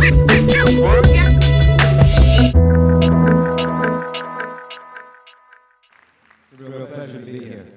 It's a real pleasure to be here.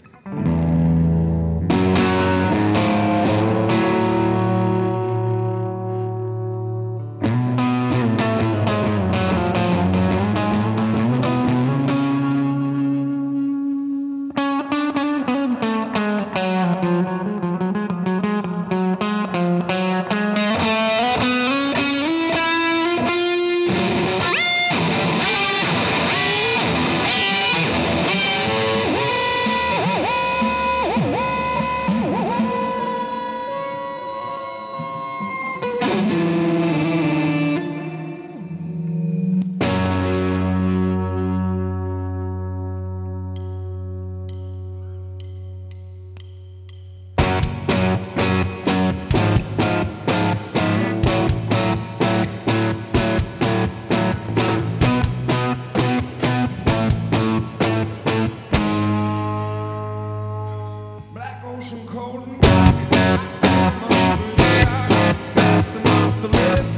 Ocean cold and dark, I'm hungry, shark, fast and merciless.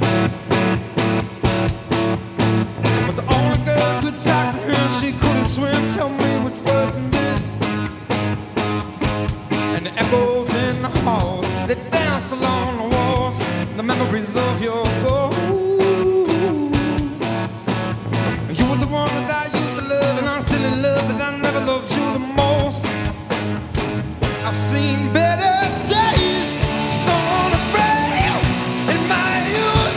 But the only girl could talk to her, she couldn't swim. Tell me what's worse than this. And the echoes in the halls, they dance along the walls, the memories of your ghost. You were the one that I used to love, and I'm still in love, but I never loved you the most. I've seen better days, so unafraid in my youth.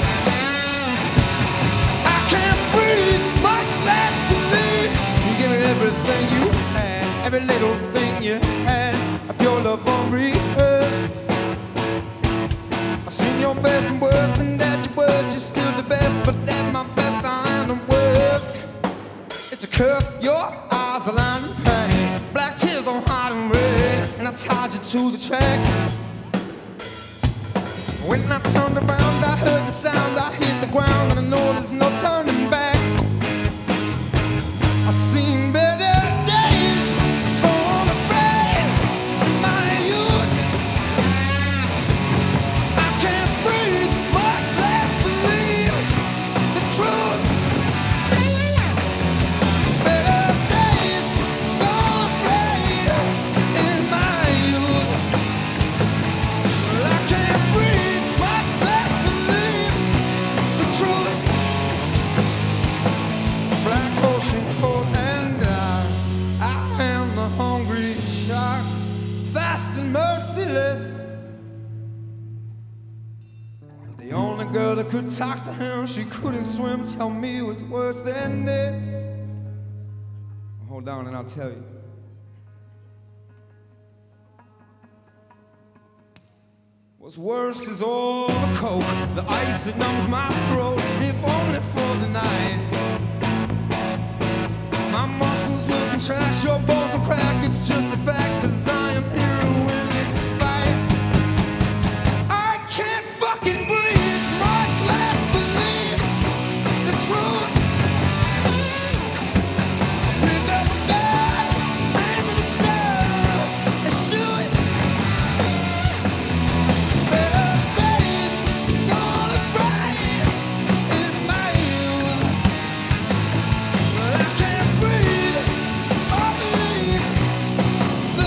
I can't breathe, much less believe. You give me everything you had, every little thing you had, a pure love on rehearse. I've seen your best and worst, and at your worst you're still the best, but at my best I am the worst. It's a curse, your eyes are lined in pain, black tears don't hide in red, and I tied you to the track. When I turned around, I heard the sound, I hit the ground, and I know there's no turning back. I've seen better days, so unafraid in my youth. I can't breathe, much less believe the truth. Fast and merciless. The only girl that could talk to him, she couldn't swim. Tell me what's worse than this. Hold on and I'll tell you. What's worse is all the coke, the ice that numbs my throat, if only for the night. My muscles will contract, your bones will crack, it's just a fact, 'cause I am here to win this fight. I can't fucking breathe, much less believe the truth. Pick up a gun, aim for the sun, and shoot. Better days, so unafraid in my youth. Well, I can't breathe or believe the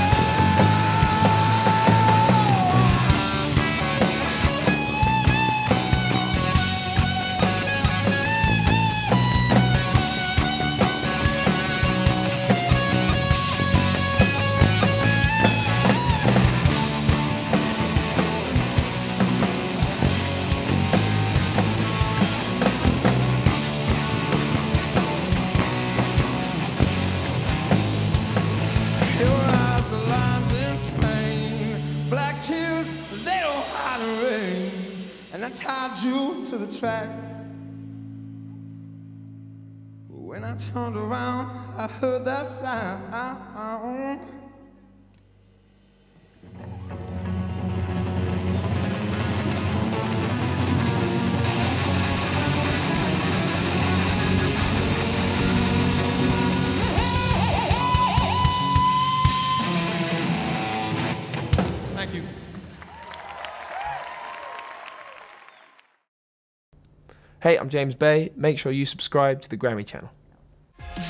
Your eyes are lines in pain, black tears, they don't hide the rain, and I tied you to the tracks. When I turned around, I heard that sound. Hey, I'm James Bay. Make sure you subscribe to the Grammy channel.